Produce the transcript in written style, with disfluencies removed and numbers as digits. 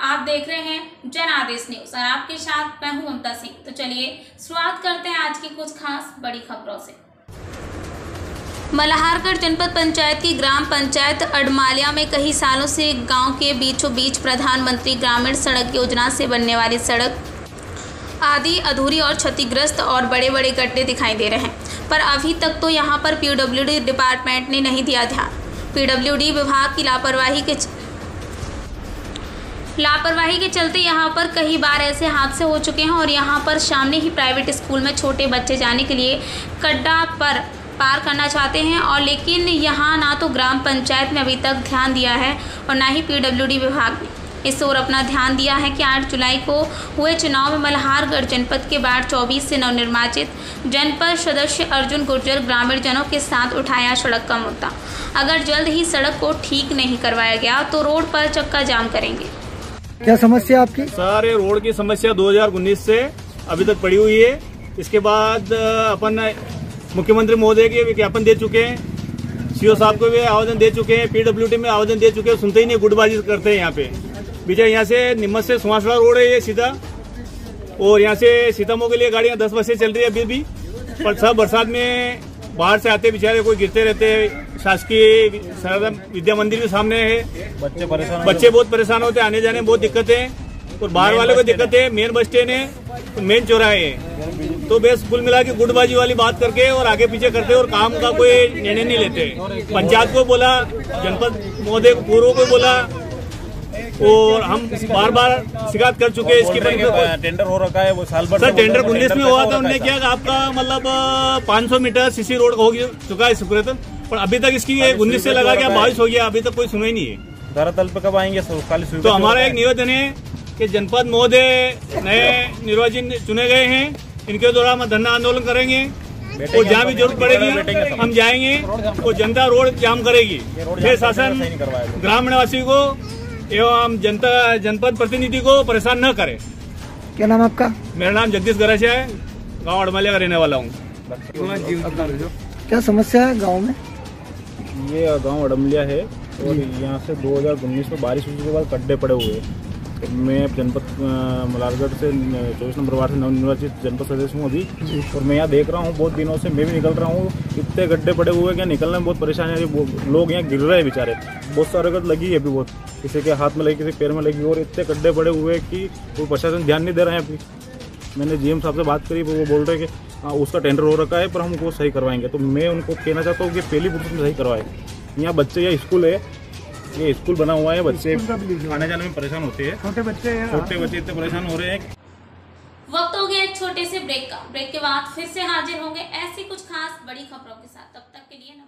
आप देख रहे हैं जन आदेश न्यूज और आपके साथ मैं हूं ममता सिंह। तो चलिए शुरुआत करते हैं आज की कुछ खास बड़ी खबरों से। मल्हारगढ़ जनपद पंचायत की ग्राम पंचायत अडमालिया में कई सालों से गांव के बीचों बीच प्रधानमंत्री ग्रामीण सड़क योजना से बनने वाली सड़क आदि अधूरी और क्षतिग्रस्त और बड़े बड़े गड्ढे दिखाई दे रहे हैं, पर अभी तक तो यहां पर पीडब्ल्यूडी डिपार्टमेंट ने नहीं दिया ध्यान। पीडब्ल्यूडी विभाग की लापरवाही के चलते यहां पर कई बार ऐसे हादसे हो चुके हैं और यहां पर सामने ही प्राइवेट स्कूल में छोटे बच्चे जाने के लिए गड्ढा पर पार करना चाहते हैं, और लेकिन यहां ना तो ग्राम पंचायत में अभी तक ध्यान दिया है और ना ही पीडब्ल्यूडी विभाग ने इस ओर अपना ध्यान दिया है कि 8 जुलाई को हुए चुनाव में मल्हारगढ़ जनपद के वार्ड 24 से नवनिर्वाचित जनपद सदस्य अर्जुन गुर्जर ग्रामीण जनों के साथ उठाया सड़क का मुद्दा। अगर जल्द ही सड़क को ठीक नहीं करवाया गया तो रोड पर चक्का जाम करेंगे। क्या समस्या आपकी? सर, रोड की समस्या 2019 से अभी तक पड़ी हुई है। इसके बाद अपन मुख्यमंत्री महोदय के विज्ञापन दे चुके हैं, सीओ साहब को भी आवेदन दे चुके हैं, पीडब्ल्यूडी में आवेदन दे चुके हैं, सुनते ही नहीं, गुटबाजी करते हैं। यहाँ पे बीच यहाँ से निम्मत से सुहासड़ा रोड है ये सीधा, और यहाँ से सीतामऊ के लिए गाड़ियां 10 बसें चल रही है अभी भी, पर सब बरसात में बाहर से आते बेचारे कोई गिरते रहते हैं। शासकीय शारदा विद्या मंदिर भी सामने है, बच्चे बहुत परेशान होते हैं, आने जाने में बहुत दिक्कत है, और बाहर वाले को दिक्कत है। मेन बस स्टैंड है तो मेन चौराहे है, तो बेस कुल मिला के गुटबाजी वाली बात करके और आगे पीछे करते और काम का कोई निर्णय नहीं लेते। पंचायत को बोला, जनपद महोदय को पूर्व को बोला, और हम बार बार शिकायत कर चुके हैं इसकी। टेंडर हो रखा है वो साल भर। सर, टेंडर 19 में हुआ था, उन्होंने क्या आपका मतलब 500 मीटर सीसी रोड हो चुका है सुकृत, पर अभी तक इसकी 19 से लगा के 22 हो गया, अभी तक कोई सुनाई नहीं है। धरातल पे कब आएंगे? तो हमारा एक निवेदन है कि जनपद महोदय नए निर्वाचित चुने गए हैं, इनके द्वारा हम धरना आंदोलन करेंगे और जहाँ भी जरूरत पड़ेगी हम जाएंगे और जनता रोड जाम करेगी। ये शासन ग्राम निवासी को एवं जनपद प्रतिनिधि को परेशान न करे। क्या नाम आपका? मेरा नाम जगदीश गरासिया है, गांव अडमालिया का रहने वाला हूँ। क्या समस्या है गांव में? ये गांव अडमालिया है और यहाँ से 2019 में बारिश होने के बाद गड्ढे पड़े हुए हैं। तो मैं जनपद मल्हारगढ़ से 24 नंबर वार्ड से नवनिर्वाचित जनपद सदस्य हूँ अभी, और मैं यहाँ देख रहा हूँ बहुत दिनों से, मैं भी निकल रहा हूँ, इतने गड्ढे पड़े हुए हैं कि निकलने में बहुत परेशानी आ रही है। लोग यहाँ गिर रहे हैं बेचारे, बहुत सारे गड्ढे लगी है अभी, बहुत किसी के हाथ में लगी, किसी पैर में लगी, और इतने गड्ढे पड़े हुए हैं कि वो प्रशासन ध्यान नहीं दे रहे हैं। अभी मैंने जीएम साहब से बात करी, वो बोल रहे हैं कि उसका टेंडर हो रखा है पर हम उसको सही करवाएंगे। तो मैं उनको कहना चाहता हूँ कि पहली फुर्सत में सही करवाए। यहाँ बच्चे, यहाँ स्कूल है, ये स्कूल बना हुआ है, बच्चे आने जाने में परेशान होते हैं, छोटे बच्चे इतने परेशान हो रहे हैं। वक्त हो गया एक छोटे से ब्रेक का। ब्रेक के बाद फिर से हाजिर होंगे ऐसी कुछ खास बड़ी खबरों के साथ। तब तक के लिए